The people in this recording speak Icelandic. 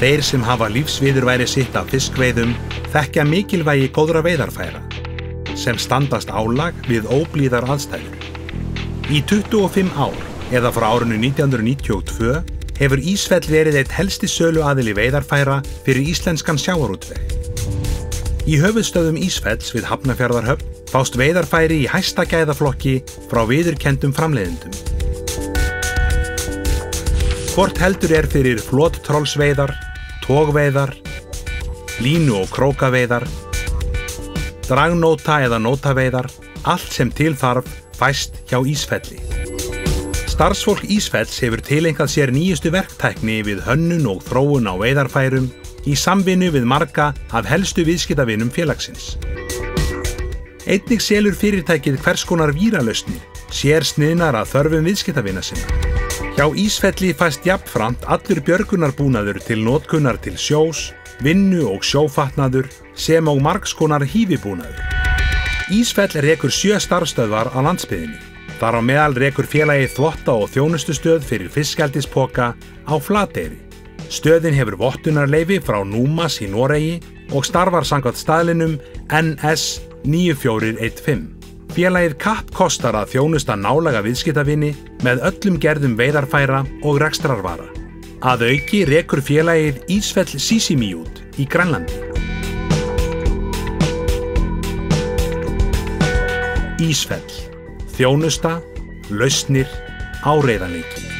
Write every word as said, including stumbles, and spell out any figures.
Þeir sem hafa lífsviðurværi sitt af fiskveiðum þekkja mikilvægi góðra veiðarfæra, sem standast álag við óblíðar aðstæður. Í tuttugu og fimm ár, eða frá árinu nítján hundruð níutíu og tvö, hefur Ísfell verið eitt helsti söluaðili veiðarfæra fyrir íslenskan sjávarútveg. Í höfuðstöðvum Ísfells við Hafnarfjarðarhöfn fást veiðarfæri í hæsta gæðaflokki frá viðurkenndum framleiðendum. Hvort heldur er fyrir flottrollsveiðar, togveiðar, línu- og krókaveiðar, dragnóta- eða nótaveiðar, allt sem til þarf fæst hjá Ísfelli. Starfsfólk Ísfells hefur tileinkað sér nýjustu verktækni við hönnun og þróun á veiðarfærum í samvinnu við marga af helstu viðskiptavinum félagsins. Einnig selur fyrirtækið hvers konar víralausnir, sérsniðnar að þörfum viðskiptavina sinna. Hjá Ísfelli fæst jafnframt allur björgunarbúnaður til notkunar til sjós, vinnu og sjófatnaður sem og margs konar hífibúnaður. Ísfell rekur sjö starfsstöðvar á landsbyggðinni. Þar á meðal rekur félagið þvotta- og þjónustustöð fyrir fiskeldispoka á Flateyri. Stöðin hefur vottunarleyfi frá Númas í Noregi og starfar samkvæmt staðlinum N S níu fjögur eitt fimm. Félagið kappkostar að þjónusta nálæga viðskiptavini með öllum gerðum veiðarfæra og rekstrarvara. Að auki rekur félagið Ísfell Sisimiut í Grænlandi. Ísfell. Þjónusta, lausnir, áreiðanleiki.